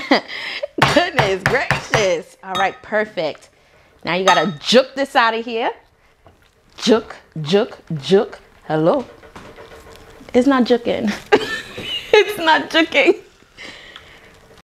Goodness gracious. All right, perfect. Now you gotta juke this out of here. Juke, juke, juke. Hello. It's not juking. It's not juking.